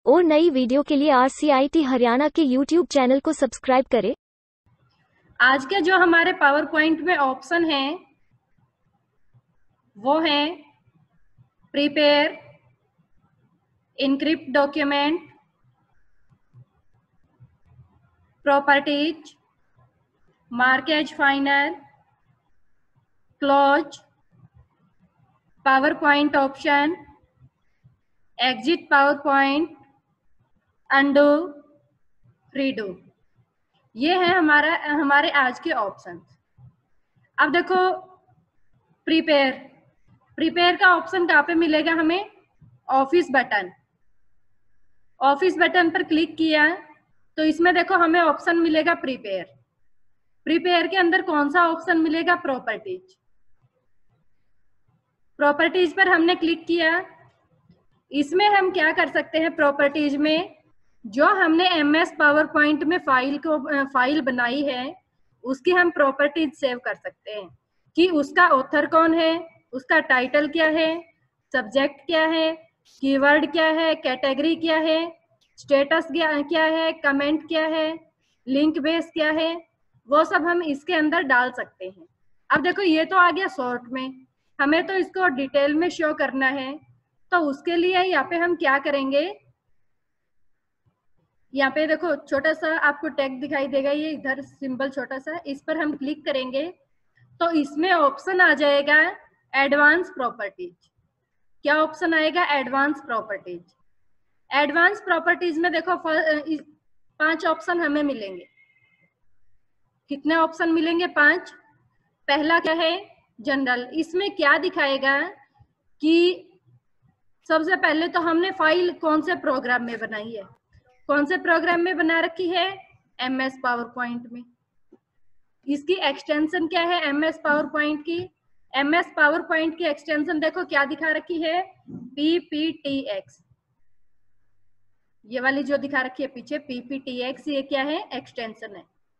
और नई वीडियो के लिए RCIT हरियाणा के YouTube चैनल को सब्सक्राइब करें। आज के जो हमारे पावर पॉइंट में ऑप्शन है वो है prepare, encrypt document, properties, mark as final, close, power point option, exit power point, undo, redo. ये है हमारे आज के ऑप्शन। अब देखो प्रिपेयर का ऑप्शन कहाँ पे मिलेगा हमें? ऑफिस बटन पर क्लिक किया तो इसमें देखो हमें ऑप्शन मिलेगा प्रिपेयर के अंदर कौन सा ऑप्शन मिलेगा? प्रॉपर्टीज पर हमने क्लिक किया। इसमें हम क्या कर सकते हैं? प्रॉपर्टीज में जो हमने MS पावर पॉइंट में फाइल बनाई है उसकी हम प्रॉपर्टीज सेव कर सकते हैं कि उसका ऑथर कौन है, उसका टाइटल क्या है, सब्जेक्ट क्या है, कीवर्ड क्या है, कैटेगरी क्या है, स्टेटस क्या है, कमेंट क्या है, लिंक बेस क्या है, वो सब हम इसके अंदर डाल सकते हैं। अब देखो ये तो आ गया शॉर्ट में, हमें तो इसको डिटेल में शो करना है तो उसके लिए यहाँ पे हम क्या करेंगे? यहाँ पे देखो छोटा सा आपको टैग दिखाई देगा, ये इधर सिंबल छोटा सा, इस पर हम क्लिक करेंगे तो इसमें ऑप्शन आ जाएगा एडवांस प्रॉपर्टीज। क्या ऑप्शन आएगा? एडवांस प्रॉपर्टीज में देखो 5 ऑप्शन हमें मिलेंगे। कितने ऑप्शन मिलेंगे? 5। पहला क्या है? जनरल। इसमें क्या दिखाएगा कि सबसे पहले तो हमने फाइल कौन से प्रोग्राम में बनाई है, कौन से प्रोग्राम में बना रखी है? MS पावर पॉइंट में। इसकी एक्सटेंशन क्या है MS पावर पॉइंट की? MS पावर पॉइंट की एक्सटेंशन देखो क्या दिखा रखी है? PPTX। ये वाली जो दिखा रखी है पीछे PPTX, ये क्या है? एक्सटेंशन है।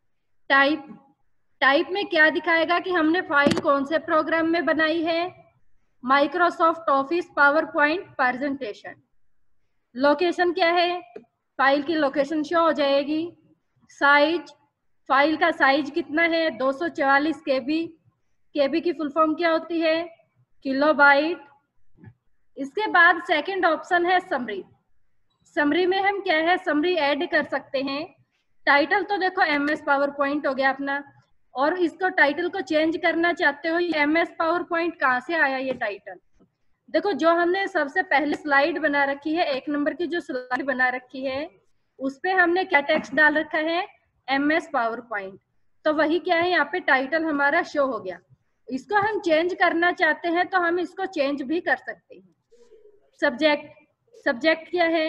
टाइप में क्या दिखाएगा कि हमने फाइल कौन से प्रोग्राम में बनाई है? Microsoft office power point presentation. Location क्या है? फाइल की लोकेशन शो हो जाएगी। साइज, फाइल का साइज कितना है? 244 KB। KB की फुल फॉर्म क्या होती है? किलोबाइट। इसके बाद सेकंड ऑप्शन है समरी में हम क्या है? समरी ऐड कर सकते हैं। टाइटल तो देखो MS पावर पॉइंट हो गया अपना, और इसको टाइटल को चेंज करना चाहते हो, MS पावर पॉइंट कहाँ से आया ये टाइटल? देखो जो हमने सबसे पहले स्लाइड बना रखी है, 1 नंबर की जो स्लाइड बना रखी है उस पे हमने क्या टेक्स्ट डाल रखा है? MS power point. तो वही क्या है? यहाँ पे टाइटल हमारा शो हो गया। इसको हम चेंज करना चाहते हैं तो हम इसको चेंज भी कर सकते हैं। सब्जेक्ट क्या है?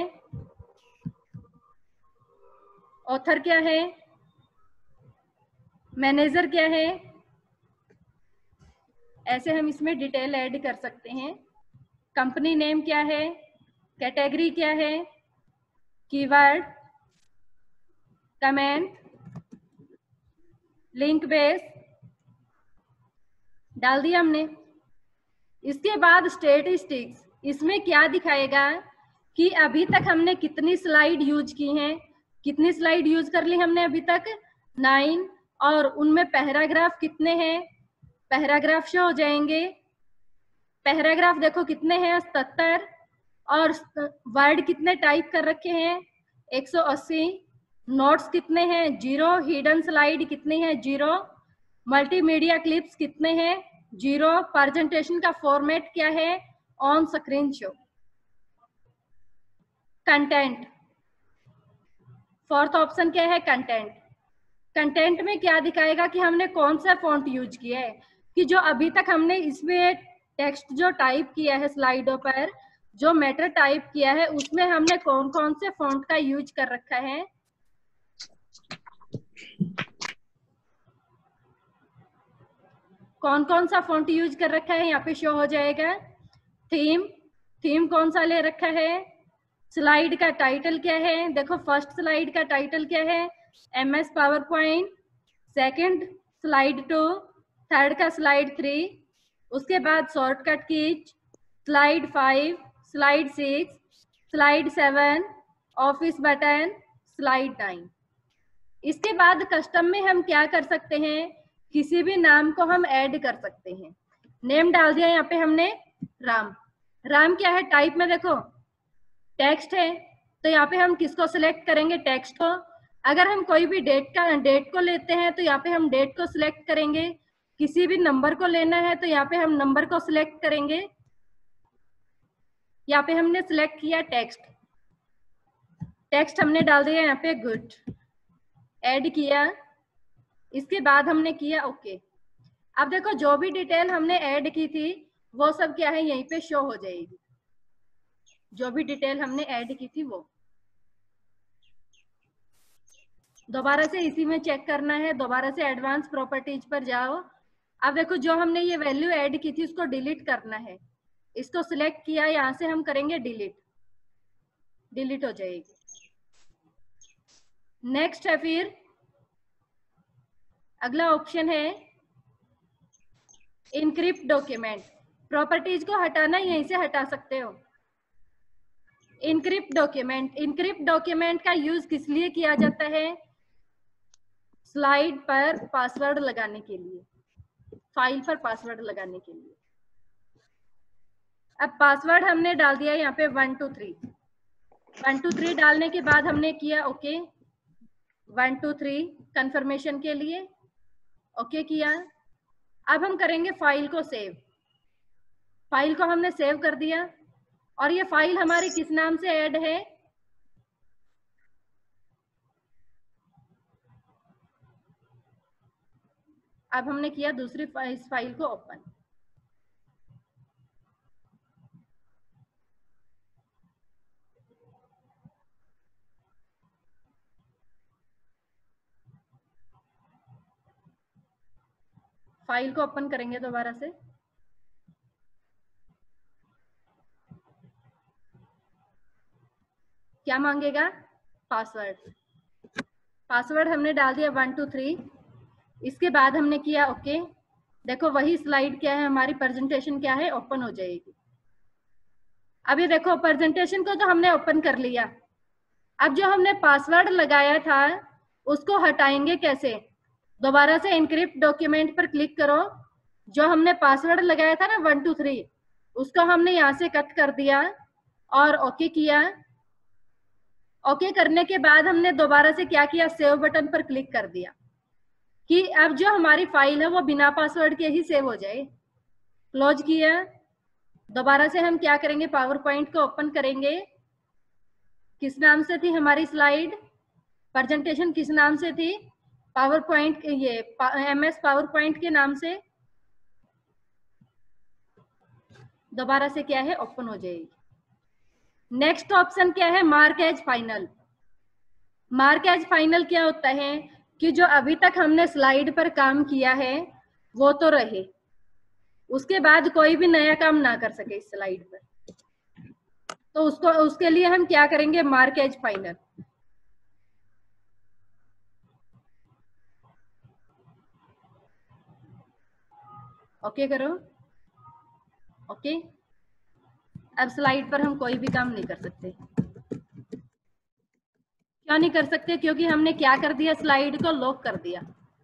ऑथर क्या है? मैनेजर क्या है? ऐसे हम इसमें डिटेल ऐड कर सकते हैं। कंपनी नेम क्या है? कैटेगरी क्या है? कीवर्ड, कमेंट, लिंक बेस डाल दिया हमने। इसके बाद स्टैटिस्टिक्स, इसमें क्या दिखाएगा कि अभी तक हमने कितनी स्लाइड यूज की हैं। कितनी स्लाइड यूज कर ली हमने अभी तक? 9। और उनमें पैराग्राफ कितने हैं? पैराग्राफ शो हो जाएंगे। पैराग्राफ देखो कितने हैं? 77। और वर्ड कितने टाइप कर रखे हैं? 180। नोट्स कितने हैं? 0। हिडन स्लाइड कितनी है? 0। मल्टीमीडिया क्लिप्स कितने हैं? 0। प्रेजेंटेशन का फॉर्मेट क्या है? On screen show. Content, fourth option क्या है? कंटेंट में क्या दिखाएगा कि हमने कौन सा फॉन्ट यूज किया है, कि जो अभी तक हमने इसमें टेक्स्ट जो टाइप किया है स्लाइडों पर, जो मैटर टाइप किया है उसमें हमने कौन कौन से फॉन्ट का यूज कर रखा है। कौन कौन सा फॉन्ट यूज कर रखा है यहाँ पे शो हो जाएगा। थीम कौन सा ले रखा है। स्लाइड का टाइटल क्या है? देखो फर्स्ट स्लाइड का टाइटल क्या है? MS power point. Second slide 2, third का स्लाइड 3, उसके बाद shortcut keys, slide 5, slide 6, slide 7 office button, slide time. इसके बाद कस्टम में हम क्या कर सकते हैं, किसी भी नाम को हम ऐड कर सकते हैं। नेम डाल दिया यहाँ पे हमने राम। राम क्या है, टाइप में देखो टेक्स्ट है, तो यहाँ पे हम किसको सिलेक्ट करेंगे, टेक्स्ट को। अगर हम कोई भी डेट को लेते हैं तो यहाँ पे हम डेट को सिलेक्ट करेंगे। किसी भी नंबर को लेना है तो यहाँ पे हम नंबर को सिलेक्ट करेंगे। यहाँ पे हमने सिलेक्ट किया टेक्स्ट, टेक्स्ट हमने डाल दिया यहाँ पे गुड, ऐड किया। इसके बाद हमने किया ओके। अब देखो जो भी डिटेल हमने ऐड की थी वो सब क्या है यहीं पे शो हो जाएगी, जो भी डिटेल हमने ऐड की थी वो। दोबारा से इसी में चेक करना है, दोबारा से एडवांस प्रॉपर्टीज पर जाओ। अब देखो जो हमने ये वैल्यू ऐड की थी उसको डिलीट करना है, इसको सिलेक्ट किया, यहाँ से हम करेंगे डिलीट, डिलीट हो जाएगी। नेक्स्ट है फिर अगला ऑप्शन है इनक्रिप्ट डॉक्यूमेंट। प्रॉपर्टीज को हटाना यहीं से हटा सकते हो। इनक्रिप्ट डॉक्यूमेंट, इनक्रिप्ट डॉक्यूमेंट का यूज किस लिए किया जाता है, स्लाइड पर पासवर्ड लगाने के लिए, फाइल पर पासवर्ड लगाने के लिए। अब पासवर्ड हमने डाल दिया यहाँ पे 1 2 3, 1 2 3 डालने के बाद हमने किया ओके, 1 2 3 कंफर्मेशन के लिए ओके किया। अब हम करेंगे फाइल को सेव, फाइल को हमने सेव कर दिया और ये फाइल हमारी किस नाम से ऐड है, अब हमने किया दूसरी इस फाइल को ओपन। फाइल को ओपन करेंगे दोबारा से, क्या मांगेगा, पासवर्ड। पासवर्ड हमने डाल दिया 1 2 3। इसके बाद हमने किया ओके। देखो वही स्लाइड क्या है हमारी, प्रेजेंटेशन क्या है, ओपन हो जाएगी। अभी देखो प्रेजेंटेशन को तो हमने ओपन कर लिया। अब जो हमने पासवर्ड लगाया था उसको हटाएंगे कैसे, दोबारा से इनक्रिप्ट डॉक्यूमेंट पर क्लिक करो। जो हमने पासवर्ड लगाया था ना 1 2 3, उसको हमने यहाँ से कट कर दिया और ओके किया। ओके करने के बाद हमने दोबारा से क्या किया, सेव बटन पर क्लिक कर दिया कि अब जो हमारी फाइल है वो बिना पासवर्ड के ही सेव हो जाए। क्लोज किया। दोबारा से हम क्या करेंगे, पावर पॉइंट को ओपन करेंगे। किस नाम से थी हमारी स्लाइड, प्रेजेंटेशन किस नाम से थी, पावर पॉइंट, ये MS पावर पॉइंट के नाम से। दोबारा से क्या है, ओपन हो जाएगी। नेक्स्ट ऑप्शन क्या है, mark as final. Mark as final क्या होता है कि जो अभी तक हमने स्लाइड पर काम किया है वो तो रहे, उसके बाद कोई भी नया काम ना कर सके इस स्लाइड पर, तो उसके लिए हम क्या करेंगे, मार्क एज फाइनल। ओके करो, ओके। अब स्लाइड पर हम कोई भी काम नहीं कर सकते। क्यों नहीं कर सकते, क्योंकि हमने क्या कर दिया, स्लाइड को लॉक कर दिया।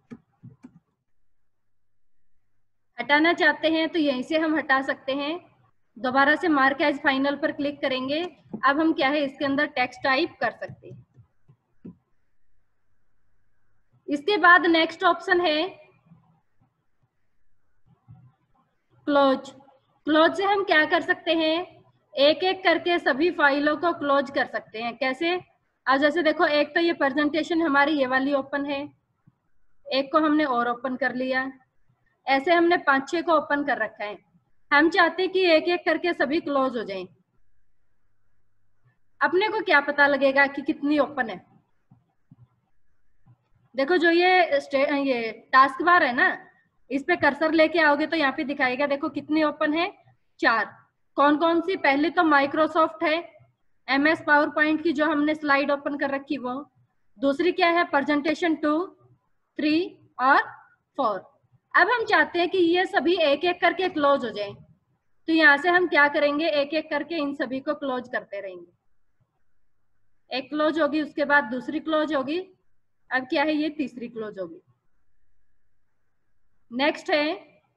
हटाना चाहते हैं तो यहीं से हम हटा सकते हैं। दोबारा से मार्क एज फाइनल पर क्लिक करेंगे। अब हम क्या है, इसके अंदर टेक्स्ट टाइप कर सकते हैं। इसके बाद नेक्स्ट ऑप्शन है क्लोज। क्लोज से हम क्या कर सकते हैं, एक एक करके सभी फाइलों को क्लोज कर सकते हैं। कैसे, आज जैसे देखो एक तो ये प्रेजेंटेशन हमारी ये वाली ओपन है, एक को हमने और ओपन कर लिया, ऐसे हमने 5-6 को ओपन कर रखा है। हम चाहते हैं कि एक एक करके सभी क्लोज हो जाएं। अपने को क्या पता लगेगा कि कितनी ओपन है, देखो जो ये टास्क बार है ना, इस पे कर्सर लेके आओगे तो यहाँ पे दिखाएगा, देखो कितनी ओपन है, 4। कौन कौन सी, पहले तो माइक्रोसॉफ्ट है, MS पावर पॉइंट की जो हमने स्लाइड ओपन कर रखी वो। दूसरी क्या है, प्रेजेंटेशन 2, 3 और 4। अब हम चाहते हैं कि ये सभी एक एक करके क्लोज हो जाएं, तो यहाँ से हम क्या करेंगे, एक एक करके इन सभी को क्लोज करते रहेंगे। एक क्लोज होगी, उसके बाद दूसरी क्लोज होगी, अब क्या है, ये तीसरी क्लोज होगी। नेक्स्ट है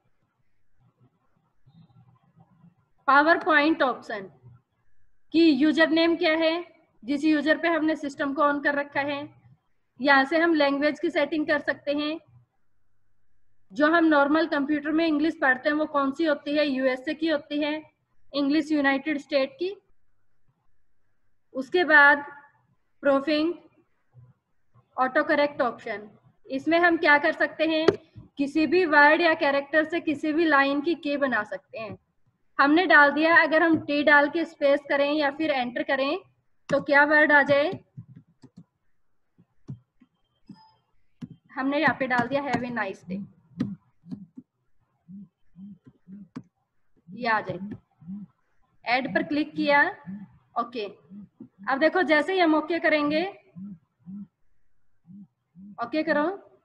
पावर पॉइंट ऑप्शन कि यूजर नेम क्या है, जिस यूजर पे हमने सिस्टम को ऑन कर रखा है। यहाँ से हम लैंग्वेज की सेटिंग कर सकते हैं। जो हम नॉर्मल कंप्यूटर में इंग्लिश पढ़ते हैं वो कौन सी होती है, यूएसए की होती है, इंग्लिश यूनाइटेड स्टेट की। उसके बाद प्रूफिंग ऑटो करेक्ट ऑप्शन, इसमें हम क्या कर सकते हैं, किसी भी वर्ड या कैरेक्टर से किसी भी लाइन की की बना सकते हैं। हमने डाल दिया, अगर हम टी डाल के स्पेस करें या फिर एंटर करें तो क्या वर्ड आ जाए, हमने यहाँ पे डाल दिया हैव ए नाइस डे, ये आ जाए। ऐड पर क्लिक किया, ओके। अब देखो जैसे ही हम ओके करेंगे, ओके करो,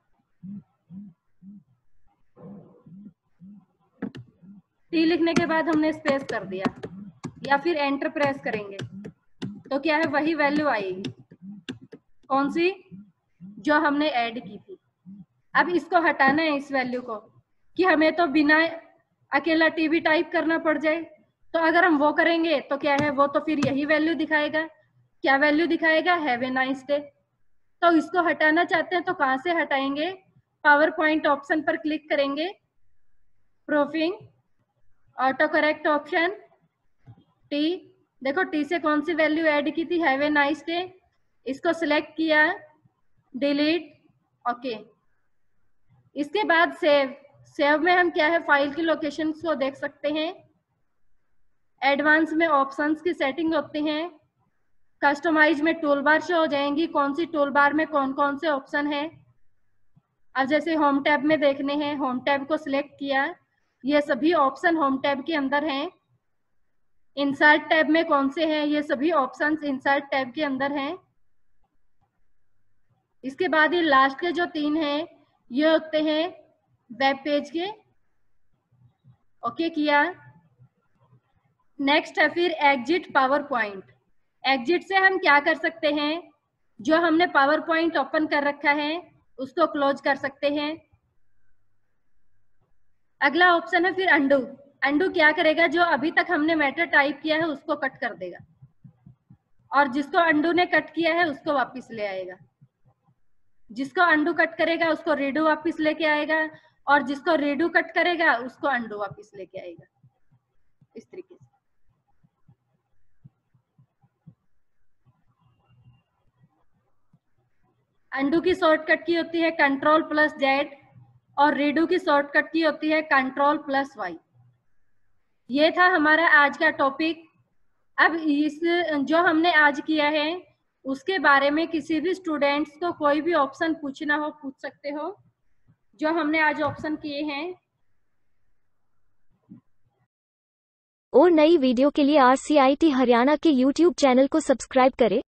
टी लिखने के बाद हमने स्पेस कर दिया या फिर एंटर प्रेस करेंगे तो क्या है, वही वैल्यू आएगी, कौन सी, जो हमने ऐड की थी। अब इसको हटाना है, इस वैल्यू को, कि हमें तो बिना अकेला टीवी टाइप करना पड़ जाए। तो अगर हम वो करेंगे तो क्या है, वो तो फिर यही वैल्यू दिखाएगा। क्या वैल्यू दिखाएगा, हैव ए नाइस डे। तो इसको हटाना चाहते हैं तो कहां से हटाएंगे, पावर पॉइंट ऑप्शन पर क्लिक करेंगे, proofing auto correct option, T, देखो टी से कौन सी वैल्यू ऐड की थी, हैव ए नाइस डे, इसको सिलेक्ट किया, डिलीट, ओके। इसके बाद सेव, सेव में हम क्या है, फाइल की लोकेशन को देख सकते हैं। एडवांस में ऑप्शंस की सेटिंग होती हैं। कस्टमाइज में टूल बार शो हो जाएंगी, कौन सी टूल बार में कौन कौन से ऑप्शन है। अब जैसे होम टैब में देखने हैं, होम टैब को सिलेक्ट किया, ये सभी ऑप्शन होम टैब के अंदर हैं। इंसर्ट टैब में कौन से हैं, ये सभी ऑप्शंस इंसर्ट टैब के अंदर हैं। इसके बाद ये लास्ट के जो 3 हैं ये होते हैं वेब पेज के, ओके किया। नेक्स्ट है फिर एग्जिट पावर पॉइंट। एग्जिट से हम क्या कर सकते हैं, जो हमने पावर पॉइंट ओपन कर रखा है उसको क्लोज कर सकते हैं। अगला ऑप्शन है फिर अंडू। अंडू क्या करेगा, जो अभी तक हमने मैटर टाइप किया है उसको कट कर देगा, और जिसको अंडू ने कट किया है उसको वापस ले आएगा। जिसको अंडू कट करेगा उसको रीडू वापस लेके आएगा, और जिसको रीडू कट करेगा उसको अंडू वापस लेके आएगा, इस तरीके से। अंडू की शॉर्टकट की होती है Ctrl+Z, और रीडू की शॉर्टकट की होती है Ctrl+Y। ये था हमारा आज का टॉपिक। अब इस जो हमने आज किया है उसके बारे में किसी भी स्टूडेंट्स को कोई भी ऑप्शन पूछना हो पूछ सकते हो, जो हमने आज ऑप्शन किए हैं। और नई वीडियो के लिए RCIT हरियाणा के YouTube चैनल को सब्सक्राइब करें